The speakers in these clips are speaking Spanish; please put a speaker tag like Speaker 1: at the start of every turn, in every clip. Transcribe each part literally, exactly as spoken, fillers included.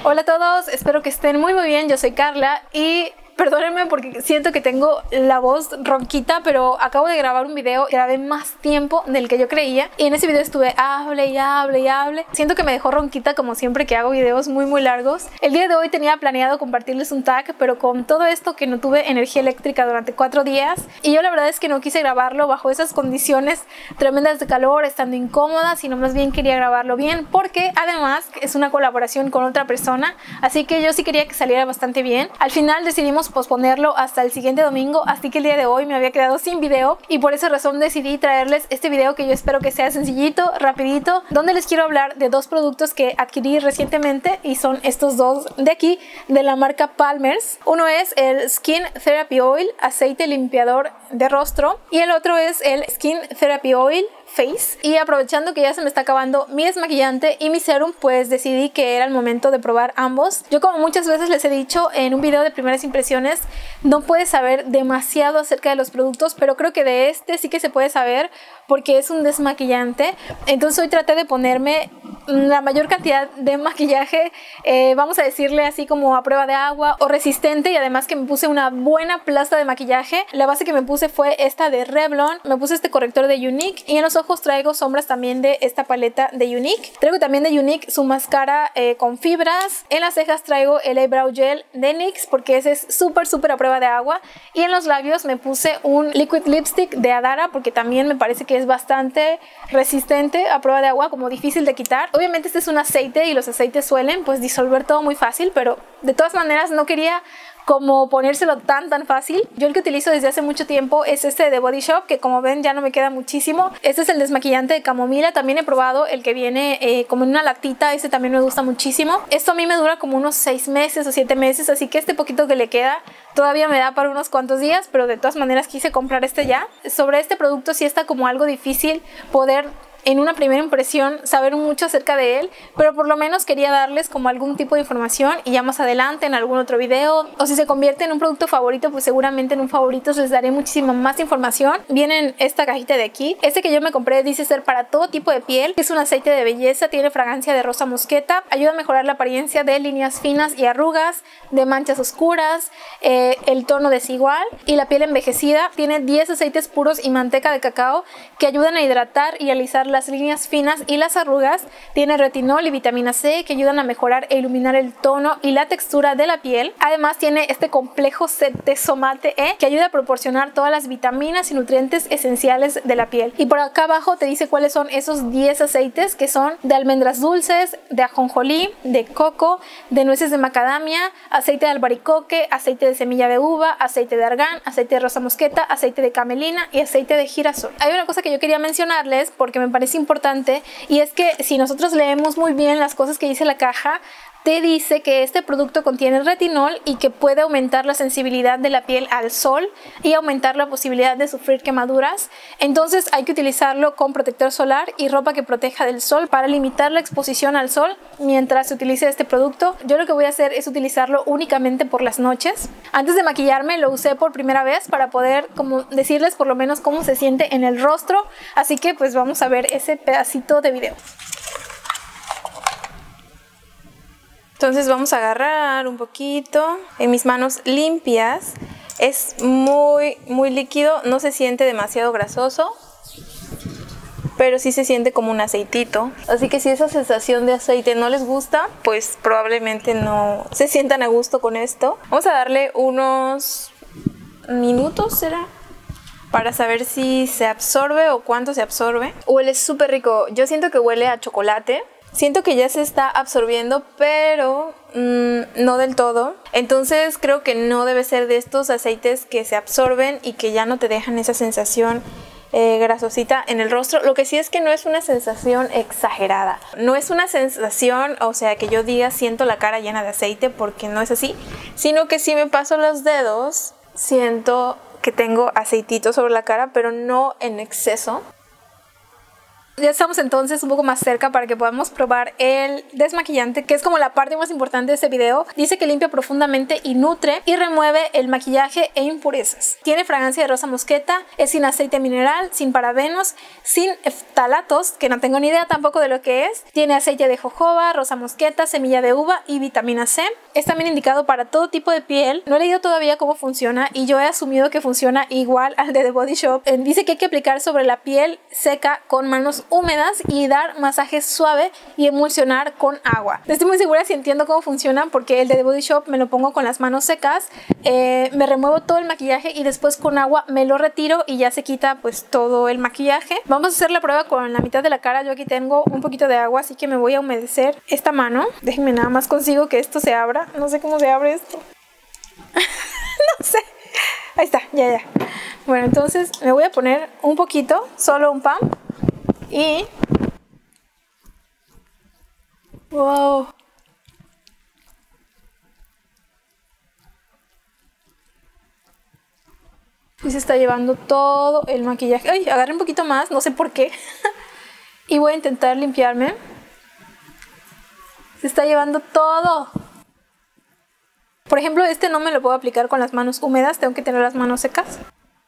Speaker 1: Hola a todos, espero que estén muy muy bien, yo soy Carla y perdónenme porque siento que tengo la voz ronquita, pero acabo de grabar un video, grabé más tiempo del que yo creía y en ese video estuve hable y hable y hable. Siento que me dejó ronquita como siempre que hago videos muy muy largos. El día de hoy tenía planeado compartirles un tag, pero con todo esto que no tuve energía eléctrica durante cuatro días y yo la verdad es que no quise grabarlo bajo esas condiciones tremendas de calor, estando incómoda, sino más bien quería grabarlo bien porque además es una colaboración con otra persona, así que yo sí quería que saliera bastante bien. Al final decidimos posponerlo hasta el siguiente domingo, así que el día de hoy me había quedado sin video y por esa razón decidí traerles este video que yo espero que sea sencillito, rapidito, donde les quiero hablar de dos productos que adquirí recientemente y son estos dos de aquí, de la marca Palmer's. Uno es el Skin Therapy Oil, aceite limpiador de rostro, y el otro es el Skin Therapy Oil Face. Y aprovechando que ya se me está acabando mi desmaquillante y mi serum, pues decidí que era el momento de probar ambos. Yo, como muchas veces les he dicho en un video de primeras impresiones, no puedes saber demasiado acerca de los productos, pero creo que de este sí que se puede saber porque es un desmaquillante. Entonces hoy traté de ponerme la mayor cantidad de maquillaje, eh, vamos a decirle así como a prueba de agua o resistente, y además que me puse una buena plasta de maquillaje. La base que me puse fue esta de Revlon, me puse este corrector de Younique y en los ojos traigo sombras también de esta paleta de Younique. Traigo también de Younique su máscara eh, con fibras. En las cejas traigo el Eyebrow Gel de NYX porque ese es súper súper a prueba de agua, y en los labios me puse un Liquid Lipstick de Adara porque también me parece que es bastante resistente a prueba de agua, como difícil de quitar. Obviamente este es un aceite y los aceites suelen pues disolver todo muy fácil, pero de todas maneras no quería como ponérselo tan tan fácil. Yo el que utilizo desde hace mucho tiempo es este de Body Shop, que como ven ya no me queda muchísimo. Este es el desmaquillante de camomila. También he probado el que viene eh, como en una latita, ese también me gusta muchísimo. Esto a mí me dura como unos seis meses o siete meses, así que este poquito que le queda todavía me da para unos cuantos días, pero de todas maneras quise comprar este ya. Sobre este producto sí está como algo difícil poder en una primera impresión saber mucho acerca de él, pero por lo menos quería darles como algún tipo de información, y ya más adelante en algún otro video, o si se convierte en un producto favorito, pues seguramente en un favorito les daré muchísima más información. Viene en esta cajita de aquí. Este que yo me compré dice ser para todo tipo de piel, es un aceite de belleza, tiene fragancia de rosa mosqueta, ayuda a mejorar la apariencia de líneas finas y arrugas, de manchas oscuras, eh, el tono desigual y la piel envejecida. Tiene diez aceites puros y manteca de cacao que ayudan a hidratar y alisar las líneas finas y las arrugas. Tiene retinol y vitamina C que ayudan a mejorar e iluminar el tono y la textura de la piel. Además tiene este complejo Cetesomate E que ayuda a proporcionar todas las vitaminas y nutrientes esenciales de la piel. Y por acá abajo te dice cuáles son esos diez aceites, que son de almendras dulces, de ajonjolí, de coco, de nueces de macadamia, aceite de albaricoque, aceite de semilla de uva, aceite de argán, aceite de rosa mosqueta, aceite de camelina y aceite de girasol. Hay una cosa que yo quería mencionarles porque me parece importante, y es que si nosotros leemos muy bien las cosas que dice la caja, te dice que este producto contiene retinol y que puede aumentar la sensibilidad de la piel al sol y aumentar la posibilidad de sufrir quemaduras. Entonces hay que utilizarlo con protector solar y ropa que proteja del sol para limitar la exposición al sol mientras se utilice este producto. Yo lo que voy a hacer es utilizarlo únicamente por las noches. Antes de maquillarme lo usé por primera vez para poder como decirles por lo menos cómo se siente en el rostro, así que pues vamos a ver ese pedacito de video. Entonces vamos a agarrar un poquito en mis manos limpias. Es muy muy líquido, no se siente demasiado grasoso, pero sí se siente como un aceitito. Así que si esa sensación de aceite no les gusta, pues probablemente no se sientan a gusto con esto. Vamos a darle unos minutos, ¿será?, para saber si se absorbe o cuánto se absorbe. Huele súper rico. Yo siento que huele a chocolate. Siento que ya se está absorbiendo, pero mmm, no del todo. Entonces creo que no debe ser de estos aceites que se absorben y que ya no te dejan esa sensación eh, grasosita en el rostro. Lo que sí es que no es una sensación exagerada. No es una sensación, o sea, que yo diga siento la cara llena de aceite, porque no es así. Sino que si me paso los dedos, siento que tengo aceitito sobre la cara, pero no en exceso. Ya estamos entonces un poco más cerca para que podamos probar el desmaquillante, que es como la parte más importante de este video. Dice que limpia profundamente y nutre y remueve el maquillaje e impurezas. Tiene fragancia de rosa mosqueta, es sin aceite mineral, sin parabenos, sin ftalatos, que no tengo ni idea tampoco de lo que es. Tiene aceite de jojoba, rosa mosqueta, semilla de uva y vitamina C. Es también indicado para todo tipo de piel. No he leído todavía cómo funciona y yo he asumido que funciona igual al de The Body Shop. Eh, dice que hay que aplicar sobre la piel seca con manos húmedas y dar masaje suave y emulsionar con agua. No estoy muy segura si entiendo cómo funciona porque el de The Body Shop me lo pongo con las manos secas, eh, me remuevo todo el maquillaje y después con agua me lo retiro y ya se quita pues todo el maquillaje. Vamos a hacer la prueba con la mitad de la cara. Yo aquí tengo un poquito de agua, así que me voy a humedecer esta mano. Déjenme nada más consigo que esto se abra. No sé cómo se abre esto. No sé. Ahí está, ya, ya. Bueno, entonces me voy a poner un poquito, solo un pump. Y... ¡wow! Y se está llevando todo el maquillaje. ¡Ay! Agarré un poquito más, no sé por qué. Y voy a intentar limpiarme. Se está llevando todo. Por ejemplo, este no me lo puedo aplicar con las manos húmedas, tengo que tener las manos secas.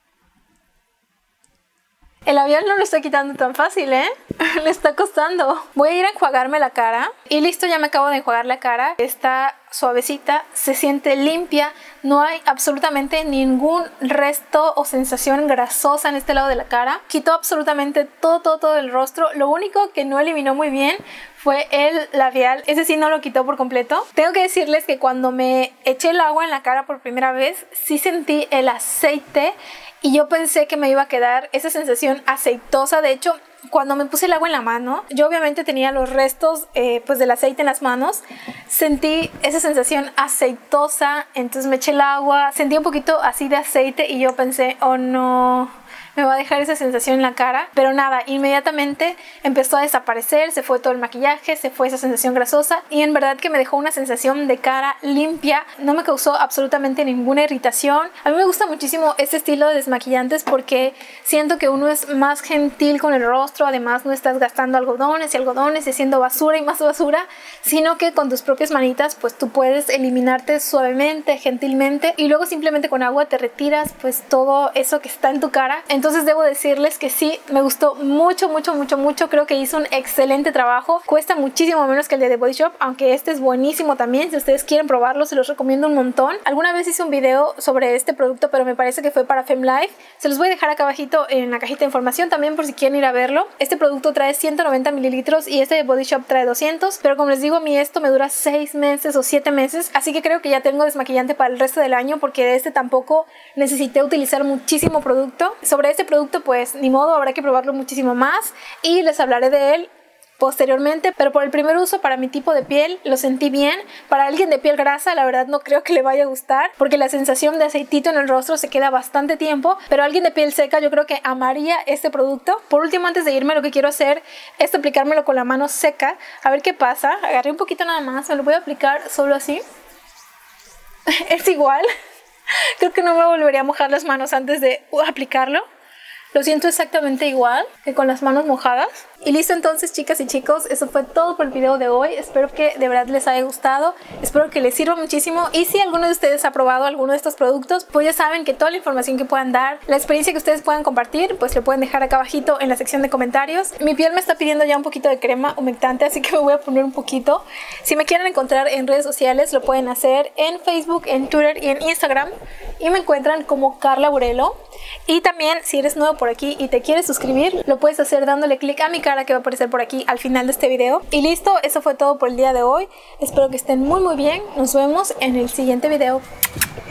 Speaker 1: El labial no lo estoy quitando tan fácil, ¿eh? Le está costando. Voy a ir a enjuagarme la cara. Y listo, ya me acabo de enjuagar la cara. Está suavecita, se siente limpia. No hay absolutamente ningún resto o sensación grasosa en este lado de la cara. Quitó absolutamente todo, todo, todo el rostro. Lo único que no eliminó muy bien fue el labial. Ese sí no lo quitó por completo. Tengo que decirles que cuando me eché el agua en la cara por primera vez, sí sentí el aceite. Y yo pensé que me iba a quedar esa sensación aceitosa. De hecho, cuando me puse el agua en la mano, yo obviamente tenía los restos eh, pues del aceite en las manos. Sentí esa sensación aceitosa, entonces me eché el agua, sentí un poquito así de aceite y yo pensé, oh no, me va a dejar esa sensación en la cara. Pero nada, inmediatamente empezó a desaparecer, se fue todo el maquillaje, se fue esa sensación grasosa y en verdad que me dejó una sensación de cara limpia. No me causó absolutamente ninguna irritación. A mí me gusta muchísimo este estilo de desmaquillantes porque siento que uno es más gentil con el rostro. Además no estás gastando algodones y algodones y haciendo basura y más basura, sino que con tus propias manitas pues tú puedes eliminarte suavemente, gentilmente y luego simplemente con agua te retiras pues todo eso que está en tu cara. Entonces debo decirles que sí, me gustó mucho, mucho, mucho, mucho. Creo que hizo un excelente trabajo. Cuesta muchísimo menos que el de The Body Shop, aunque este es buenísimo también. Si ustedes quieren probarlo, se los recomiendo un montón. Alguna vez hice un video sobre este producto, pero me parece que fue para FemLife. Se los voy a dejar acá abajito en la cajita de información también por si quieren ir a verlo. Este producto trae ciento noventa mililitros y este de Body Shop trae doscientos, pero como les digo, a mí esto me dura seis meses o siete meses, así que creo que ya tengo desmaquillante para el resto del año porque de este tampoco necesité utilizar muchísimo producto. Sobre este producto pues ni modo, habrá que probarlo muchísimo más y les hablaré de él posteriormente, pero por el primer uso para mi tipo de piel lo sentí bien. Para alguien de piel grasa la verdad no creo que le vaya a gustar porque la sensación de aceitito en el rostro se queda bastante tiempo, pero alguien de piel seca yo creo que amaría este producto. Por último, antes de irme, lo que quiero hacer es aplicármelo con la mano seca, a ver qué pasa. Agarré un poquito nada más, me lo voy a aplicar solo así. Es igual. Creo que no me volvería a mojar las manos antes de aplicarlo. Lo siento exactamente igual que con las manos mojadas. Y listo, entonces, chicas y chicos, eso fue todo por el video de hoy. Espero que de verdad les haya gustado, espero que les sirva muchísimo. Y si alguno de ustedes ha probado alguno de estos productos, pues ya saben que toda la información que puedan dar, la experiencia que ustedes puedan compartir, pues lo pueden dejar acá abajito en la sección de comentarios. Mi piel me está pidiendo ya un poquito de crema humectante, así que me voy a poner un poquito. Si me quieren encontrar en redes sociales, lo pueden hacer en Facebook, en Twitter y en Instagram, y me encuentran como Carla Burelo. Y también, si eres nuevo por aquí y te quieres suscribir, lo puedes hacer dándole clic a mi cara que va a aparecer por aquí al final de este video. Y listo, eso fue todo por el día de hoy. Espero que estén muy muy bien. Nos vemos en el siguiente video.